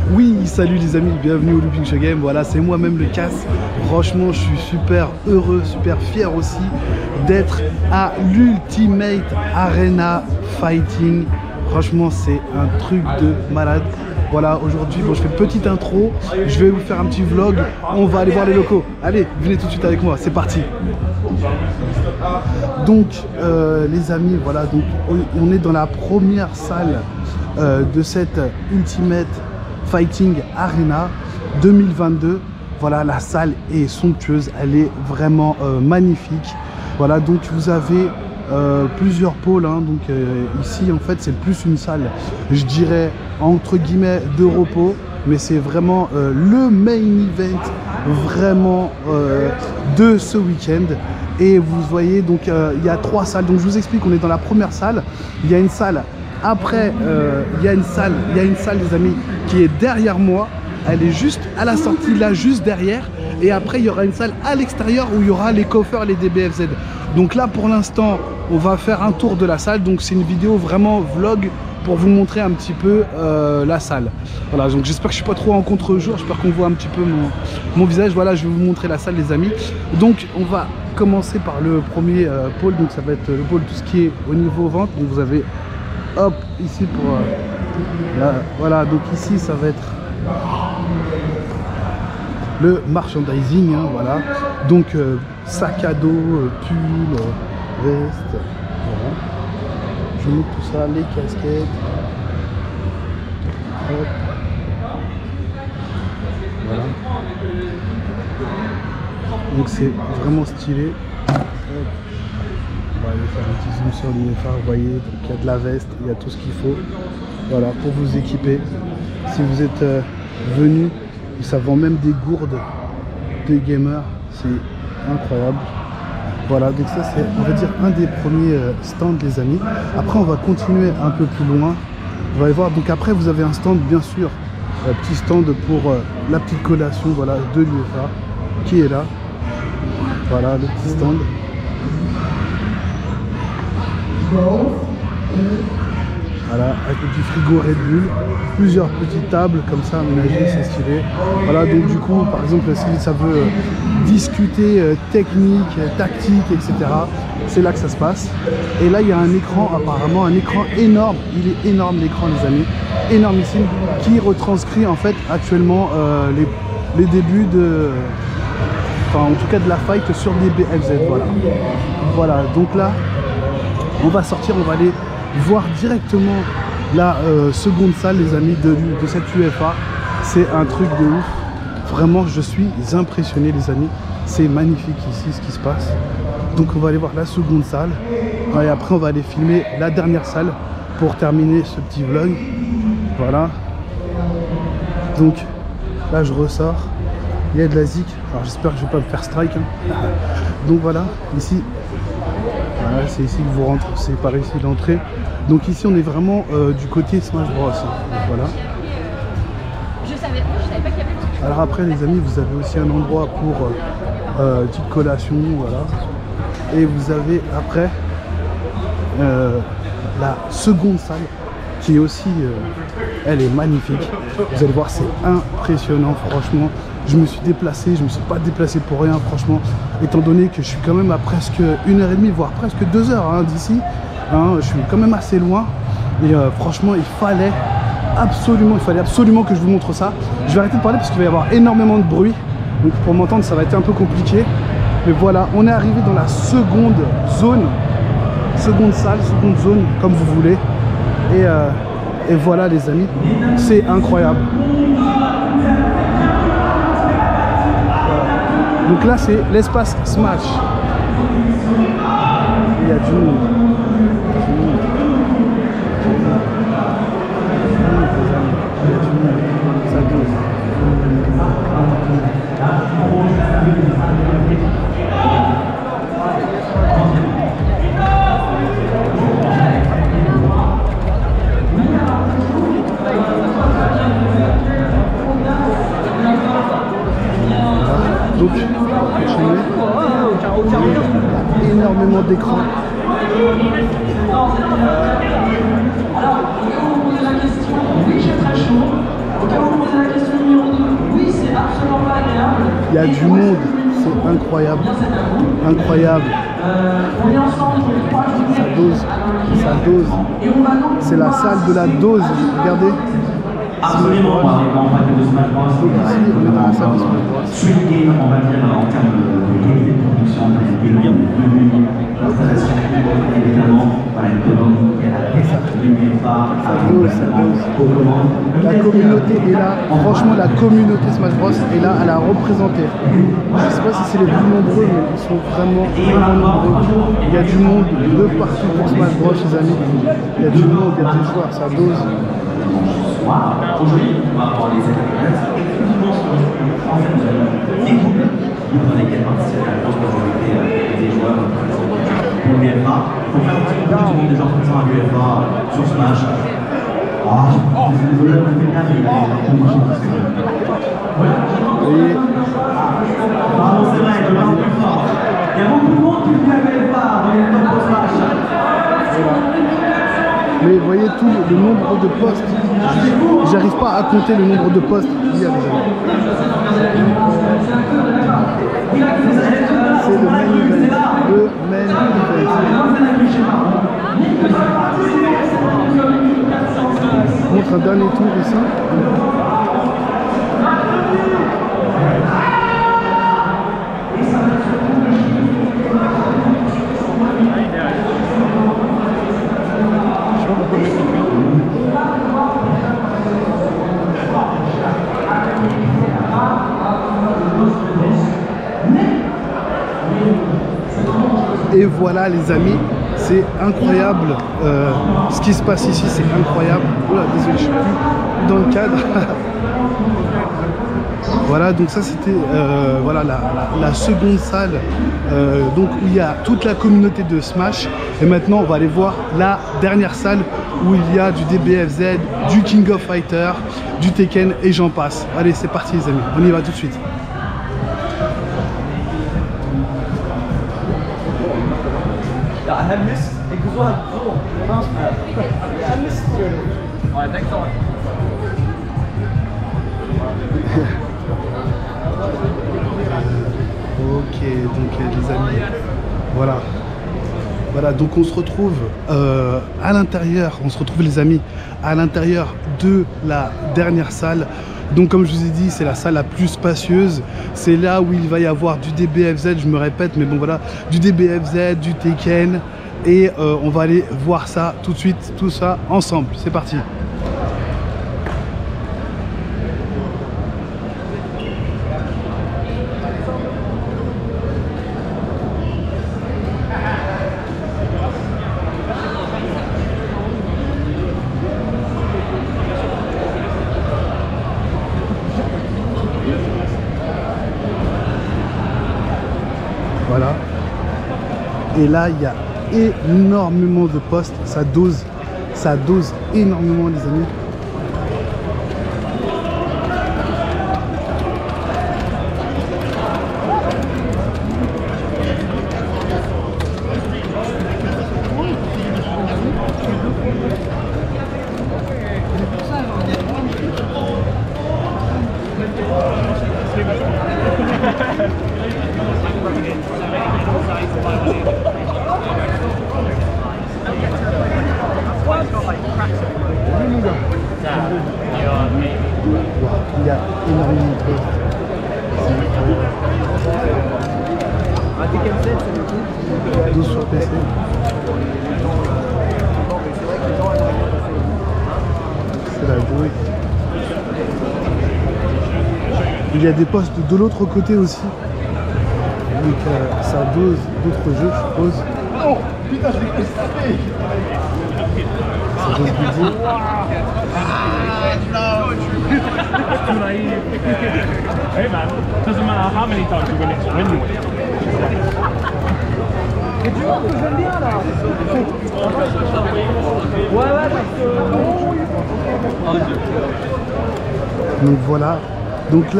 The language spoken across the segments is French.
Oui, salut les amis, bienvenue au Looping Show Game. Voilà, c'est moi-même le Cass. Franchement, je suis super heureux, super fier aussi d'être à l'Ultimate Arena Fighting. Franchement, c'est un truc de malade. Voilà, aujourd'hui, bon, je fais une petite intro. Je vais vous faire un petit vlog. On va aller voir les locaux. Allez, venez tout de suite avec moi, c'est parti. Donc, les amis, voilà, donc on est dans la première salle de cette Ultimate Fighting Arena 2022. Voilà, la salle est somptueuse, elle est vraiment magnifique. Voilà, donc vous avez plusieurs pôles, hein. Donc ici en fait c'est plus une salle, je dirais entre guillemets de repos, mais c'est vraiment le main event vraiment de ce week-end. Et vous voyez donc il y a 3 salles. Donc je vous explique, on est dans la première salle, il y a une salle. Après, il y a une salle, les amis, qui est derrière moi. Elle est juste à la sortie, là, juste derrière. Et après, il y aura une salle à l'extérieur où il y aura les coffers, les DBFZ. Donc là, pour l'instant, on va faire un tour de la salle. Donc c'est une vidéo vraiment vlog pour vous montrer un petit peu la salle. Voilà, donc j'espère que je suis pas trop en contre-jour. J'espère qu'on voit un petit peu mon visage. Voilà, je vais vous montrer la salle, les amis. Donc on va commencer par le premier pôle. Donc ça va être le pôle tout ce qui est au niveau vente. Donc vous avez... Hop, ici pour là, voilà, donc ici ça va être le merchandising, hein, voilà. Donc sac à dos, pull, veste, voilà. Je montre tout ça, les casquettes. Hop. Voilà. Donc c'est vraiment stylé. Hop. On va aller faire un petit zoom sur l'UEFA, vous voyez, donc il y a de la veste, il y a tout ce qu'il faut, voilà, pour vous équiper. Si vous êtes venu, ça vend même des gourdes de gamers, c'est incroyable. Voilà, donc ça c'est, on va dire, un des premiers stands, les amis. Après on va continuer un peu plus loin, vous allez voir. Donc après vous avez un stand, bien sûr, un petit stand pour la petite collation, voilà, de l'UEFA qui est là. Voilà le petit stand. Voilà, avec du frigo Red Bull, plusieurs petites tables comme ça aménagées, c'est stylé. Voilà, donc du coup, par exemple, si ça veut discuter technique, tactique, etc., c'est là que ça se passe. Et là, il y a un écran, apparemment, un écran énorme. Il est énorme, l'écran, les amis, énormissime, qui retranscrit en fait actuellement les débuts de... Enfin, en tout cas de la fight sur des BFZ, voilà. Voilà, donc là, on va sortir, on va aller voir directement la seconde salle, les amis, de cette UEFA. C'est un truc de ouf. Vraiment, je suis impressionné, les amis. C'est magnifique ici, ce qui se passe. Donc, on va aller voir la seconde salle. Et après, on va aller filmer la dernière salle pour terminer ce petit vlog. Voilà. Donc, là, je ressors. Il y a de la zik. Alors, j'espère que je ne vais pas me faire strike, hein. Donc, voilà. Ici... Voilà, c'est ici que vous rentrez, c'est par ici l'entrée. Donc ici on est vraiment du côté Smash Bros. Voilà. Je savais pas qu'il y avait. Alors après les amis, vous avez aussi un endroit pour petite collation, voilà. Et vous avez après la seconde salle qui est aussi, elle est magnifique. Vous allez voir, c'est impressionnant, franchement. Je me suis déplacé, je me suis pas déplacé pour rien, franchement, étant donné que je suis quand même à presque 1h30, voire presque 2 heures hein, d'ici. Hein, je suis quand même assez loin. Et franchement, il fallait absolument que je vous montre ça. Je vais arrêter de parler parce qu'il va y avoir énormément de bruit. Donc pour m'entendre, ça va être un peu compliqué. Mais voilà, on est arrivé dans la seconde zone. Seconde salle, seconde zone, comme vous voulez. Et voilà les amis, c'est incroyable. Donc là c'est l'espace Smash. Il y a du monde. Donc, énormément d'écrans. Oui, j'ai très chaud. Au cas où vous posez la Il y a du monde, c'est incroyable. Incroyable. Ça dose, ça dose. C'est la salle de la dose, regardez. Absolument, on va arriver en fait de Smash Bros. Donc ici, on est dans la salle de Smash Bros. Street game, on va dire, en termes de qualité de production, on a l'installation, évidemment, voilà, une commande, il y a la tête, lumière phare, la communauté est là, franchement la communauté Smash Bros est là à la représenter. Je sais pas si c'est les plus nombreux, mais ils sont vraiment nombreux. Il y a du monde de partout pour Smash Bros les amis. Il y a du monde, il y a des joueurs, ça dose. Aujourd'hui, on va avoir les anecdotes exclusivement sur le en fait, des couples dans lesquels participent la grosse majorité des joueurs pour l'UFA. Pour faire un petit peu du monde des gens présents à l'UFA sur Smash. Désolé, on a fait bien, mais il a voyez. c'est vrai, je parle plus fort. Il y a beaucoup de monde qui fait la l'UFA dans les top pour Smash. Mais vous voyez tout le nombre de postes. J'arrive pas à compter le nombre de postes qu'il y a déjà. C'est le main event. Le main event. Je montre un dernier tour ici. Et voilà les amis, c'est incroyable ce qui se passe ici, c'est incroyable. Oula, désolé, je suis plus dans le cadre. Voilà, donc ça c'était voilà, la seconde salle donc où il y a toute la communauté de Smash. Et maintenant on va aller voir la dernière salle où il y a du DBFZ, du King of Fighter, du Tekken et j'en passe. Allez, c'est parti les amis, on y va tout de suite. Ok, donc les amis, voilà, donc on se retrouve à l'intérieur, les amis, à l'intérieur de la dernière salle. Donc comme je vous ai dit, c'est la salle la plus spacieuse, c'est là où il va y avoir du DBFZ, je me répète, mais bon voilà, du DBFZ, du Tekken, et on va aller voir ça tout de suite, tout ça ensemble, c'est parti. Voilà. Et là, il y a énormément de postes. Ça dose énormément, les amis. Il y a énormément de postes. C'est 12 sur PC. C'est la douille. Il y a des postes de l'autre côté aussi. Donc ça dose d'autres jeux, je suppose. Oh putain, je l'ai tapé. Ça dose du jeu. Too naive. Hey man, doesn't matter how many times you win it, you win it. Et tu vois que j'aime bien là. Ouais, donc voilà. Donc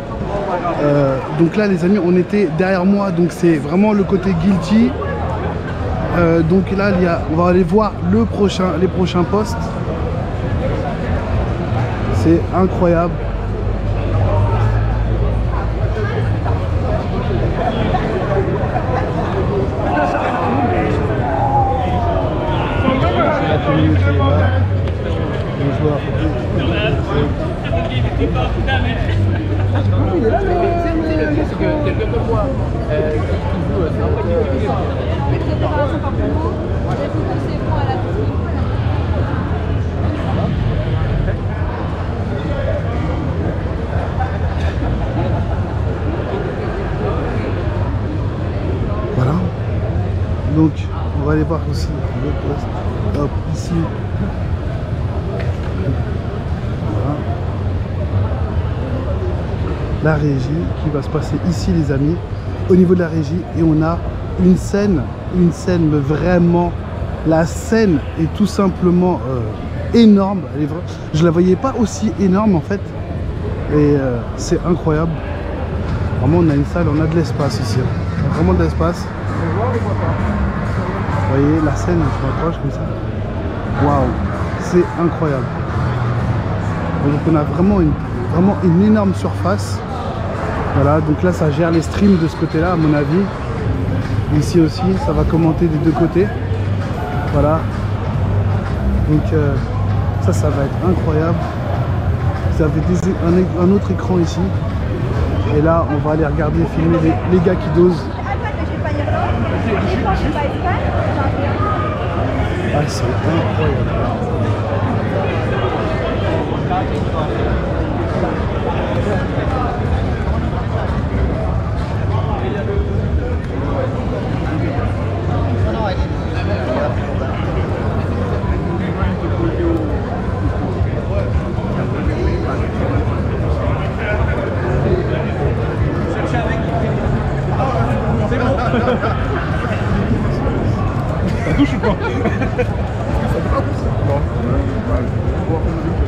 là les amis, on était derrière moi, donc c'est vraiment le côté guilty. Donc là on va aller voir les prochains postes. C'est incroyable. communauté est là. Les joueurs. C'est que quelqu'un comme moi qui joue, c'est un peu Voilà. Donc, on va aller voir aussi le poste. Hop, ici. Voilà. La régie qui va se passer ici, les amis, au niveau de la régie. Et on a une scène, mais vraiment, la scène est tout simplement énorme. Elle est je la voyais pas aussi énorme en fait. Et c'est incroyable. Vraiment, on a une salle, on a de l'espace ici. On a vraiment de l'espace. Vous voyez, la scène, je m'approche comme ça. Waouh, c'est incroyable. Donc on a vraiment une énorme surface. Voilà, donc là ça gère les streams de ce côté-là à mon avis. Ici aussi, ça va commenter des deux côtés. Voilà. Donc ça va être incroyable. Vous avez un autre écran ici. Et là, on va aller regarder, filmer les gars qui dosent. Ah, c'est incroyable. Ça touche ou pas? Non.